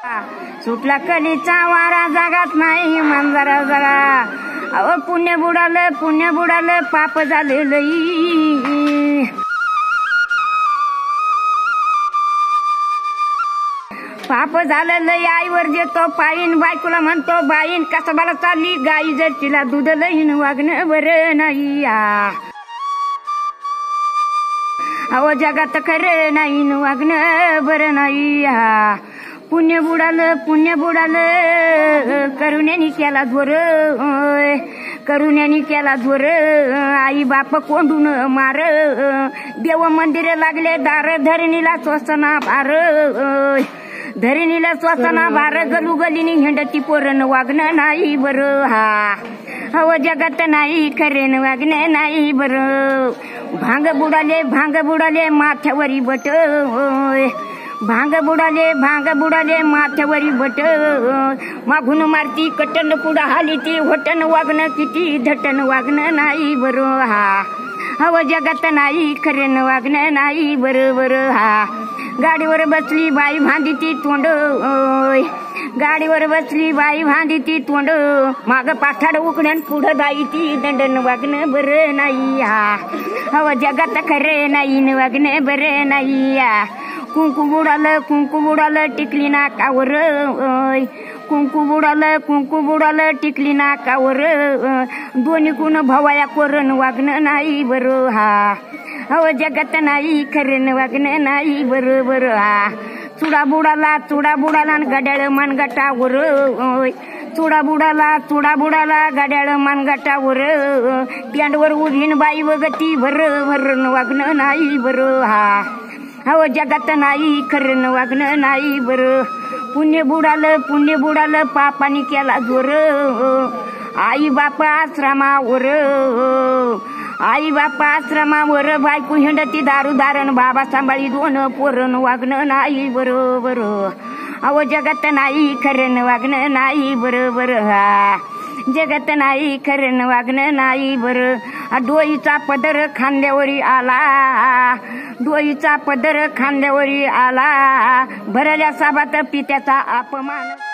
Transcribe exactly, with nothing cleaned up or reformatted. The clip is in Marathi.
सुटला कलीचा वारा जगात नाही मांजरा जगा. अहो पुण्य बुडालं पुण्य बुडालं पाप झालं लई. पाप झालं लई आईवर देतो पायीन बायकोला म्हणतो बाईन कसबाला चालली गाई जर तिला दूध लईन वागणं बरं नाही. अहो जगात खरं नाही वागणं बरं नाही. पुण्य बुडालं पुण्य बुडालं करुण्यानी केला जोर. करुण्यानी केला जोर आई बाप कोंडून मार. देव मंदिर लागले दार धरणीला स्वसना भार. धरणीला स्वसना भार गलू गलीनी हिंडती पोरण वागणं नाही बरं. हा अहो जगात नाही खरेन वागणं नाही बरं. भांग बुडाले भांग बुडाले माथ्यावरी बट. भांग बुडाले भांग बुडाले माथ्यावरी बट. मागून मारती कटन पुढं हाली ती होटन वागणं किती धटन वागणं नाही बरं. हा अव जगात नाही खरेन वागणं नाही बरं बरं. हा गाडीवर बसली बाई भांदी ती तोंड. गाडीवर बसली बाई भांदी ती तोंड. माग पाठाड उकड्यान पुढं दाई ती दंडन वागणं बरं नाही. हा अव जगात खरे नाही वागणं बरं नाही. कुंकू बुडालं कुंकू बुडालं टिकली नाकावर. कुंकू बुडालं कुंकू बुडालं टिकली नाकावर. दोन्ही कुण भवाया कोरण वागणं नाही बरं. हा अहो जगात नाही खरं वागणं नाही बरं बरं. हा चुडा बुडाला चुडा बुडाला गड्याळ मानगटावर. चुडा बुडाला चुडा बुडाला गड्याळ मानगटावर. प्यांडवर उभीन बाई वगती भर भरण वागणं नाही बरं. हा अहो जगात नाही खरं वागणं नाही बरं. पुण्य बुडालं पुण्य बुडालं पापानी केला जोर. आई बापा आश्रमावर. आई बापा आश्रमावर बायको हिंडती दारू दारण बाबा सांभाळी दोन पोरण वागणं नाही बरं बरं. अहो जगात नाही खरं वागणं नाही बरं बरं. हा जगात नाही खरं वागणं नाही बरं. डोईचा पदर खांद्यावरी आला. डोईचा पदर खांद्यावरी आला. भरल्या साबात पित्याचा अपमान.